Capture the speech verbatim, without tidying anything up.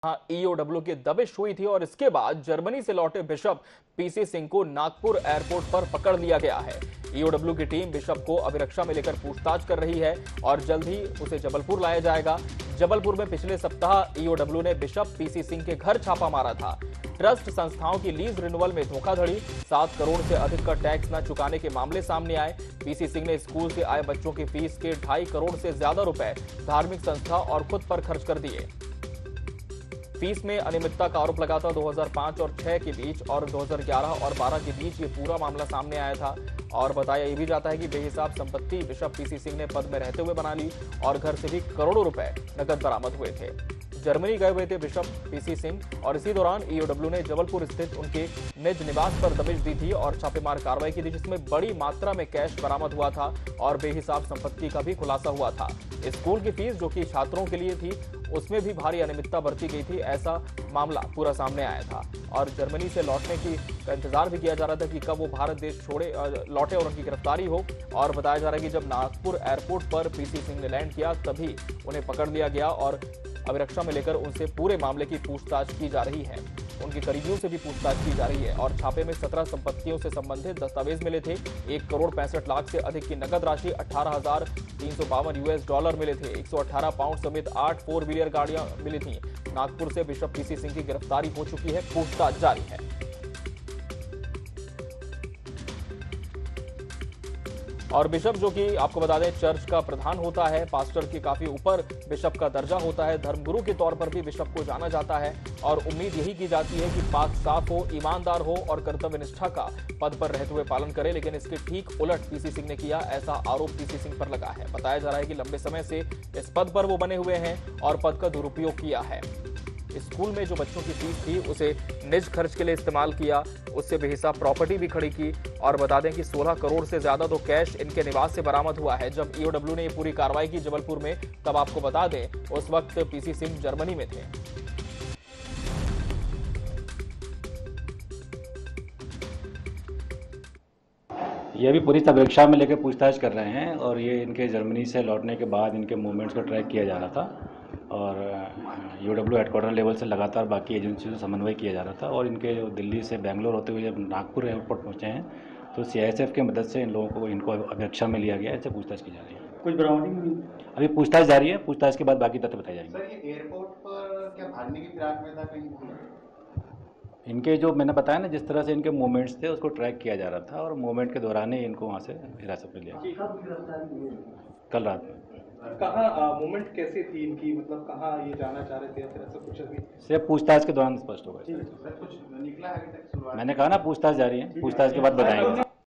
EOW की दबिश हुई थी और इसके बाद जर्मनी से लौटे बिशप पीसी सिंह को नागपुर एयरपोर्ट पर पकड़ लिया गया है। ईओडब्ल्यू की टीम बिशप को अभिरक्षा में लेकर पूछताछ कर रही है और जल्द ही उसे जबलपुर लाया जाएगा। जबलपुर में पिछले सप्ताह ईओडब्ल्यू ने बिशप पीसी सिंह के घर छापा मारा था। ट्रस्ट संस्थाओं की लीज रिन्यूअल में धोखाधड़ी, सात करोड़ से अधिक का टैक्स न चुकाने के मामले सामने आए। पीसी सिंह ने स्कूल से आए बच्चों की फीस के ढाई करोड़ से ज्यादा रुपए धार्मिक संस्था और खुद पर खर्च कर दिए। फीस में अनियमितता का आरोप लगा था। दो हज़ार पाँच और छह के बीच और दो हज़ार ग्यारह और बारह के बीच ये पूरा मामला सामने आया था और बताया ये भी जाता है कि बेहिसाब संपत्ति बिशप पीसी सिंह ने पद में रहते हुए बना ली और घर से भी करोड़ों रुपए नकद बरामद हुए थे। जर्मनी गए हुए थे बिशप पीसी सिंह और इसी दौरान ईओडब्ल्यू ने जबलपुर स्थित उनके निज निवास पर दबिश दी थी और छापेमार कार्रवाई की थी, जिसमें बड़ी मात्रा में कैश बरामद हुआ था और बेहिसाब संपत्ति का भी खुलासा हुआ था। स्कूल की फीस जो कि छात्रों के लिए थी, उसमें भी भारी अनियमितता बरती गई थी, ऐसा मामला पूरा सामने आया था और जर्मनी से लौटने की का इंतजार भी किया जा रहा था कि कब वो भारत देश छोड़े लौटे और उनकी गिरफ्तारी हो। और बताया जा रहा है कि जब नागपुर एयरपोर्ट पर पीसी सिंह ने लैंड किया तभी उन्हें पकड़ लिया गया और अभिरक्षा में लेकर उनसे पूरे मामले की पूछताछ की जा रही है। उनके करीबियों से भी पूछताछ की जा रही है और छापे में सत्रह संपत्तियों से संबंधित दस्तावेज मिले थे। एक करोड़ पैंसठ लाख से अधिक की नकद राशि, अठारह हजार तीन सौ बावन यूएस डॉलर मिले थे। एक सौ अठारह पाउंड समेत आठ फोर व्हीलर गाड़ियां मिली थी। नागपुर से बिशप पीसी सिंह की गिरफ्तारी हो चुकी है, पूछताछ जारी है। और बिशप जो कि आपको बता दें चर्च का प्रधान होता है, पास्टर के काफी ऊपर बिशप का दर्जा होता है, धर्मगुरु के तौर पर भी बिशप को जाना जाता है और उम्मीद यही की जाती है कि पाक साफ हो, ईमानदार हो और कर्तव्य निष्ठा का पद पर रहते हुए पालन करे। लेकिन इसके ठीक उलट पीसी सिंह ने किया, ऐसा आरोप पीसी सिंह पर लगा है। बताया जा रहा है कि लंबे समय से इस पद पर वो बने हुए हैं और पद का दुरुपयोग किया है। स्कूल में जो बच्चों की फीस थी उसे निज खर्च के लिए इस्तेमाल किया, उससे बेहिसाब प्रॉपर्टी भी खड़ी की और बता दें कि सोलह करोड़ से ज्यादा तो कैश इनके निवास से बरामद हुआ है। जब ईओडब्ल्यू ने ये पूरी कार्रवाई की जबलपुर में, तब आपको बता दें उस वक्त पीसी सिंह जर्मनी में थे। ये भी पूरी तबरीक्षा में लेकर पूछताछ कर रहे हैं और ये इनके जर्मनी से लौटने के बाद इनके मूवमेंट्स को ट्रैक किया जा रहा था और ईओडब्ल्यू हेडक्वार्टर लेवल से लगातार बाकी एजेंसियों से समन्वय किया जा रहा था और इनके जो दिल्ली से बेंगलोर होते हुए जब नागपुर एयरपोर्ट पहुंचे हैं तो सीआईएसएफ की मदद से इन लोगों को इनको अभिरक्षा में लिया गया है, इससे पूछताछ की जा रही है। कुछ बरामदगी हुई? अभी पूछताछ जारी है, पूछताछ के बाद बाकी तथ्य बताए जाएंगे। सर, ये एयरपोर्ट पर क्या भागने की फिराक में था कहीं? इनके जो मैंने बताया ना, जिस तरह से इनके मूवमेंट्स थे उसको ट्रैक किया जा रहा था और मूवमेंट के दौरान ही इनको वहाँ से हिरासत में लिया। कल रात में। कहाँ मूवमेंट कैसे थी इनकी, मतलब कहाँ ये जाना चाह रहे थे या फिर ऐसा कुछ? अभी सिर्फ पूछताछ के दौरान स्पष्ट होगा। कुछ निकला है अभी तक? मैंने कहा ना पूछताछ जारी है, पूछताछ के बाद बताएंगे।